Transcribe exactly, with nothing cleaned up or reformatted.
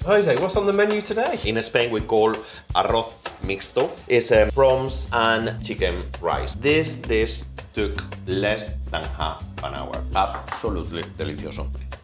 Jose, what's on the menu today? In Spain we call ARROZ MIXTO. It's um, prawns and chicken rice. This dish took less than half an hour. Absolutely delicioso.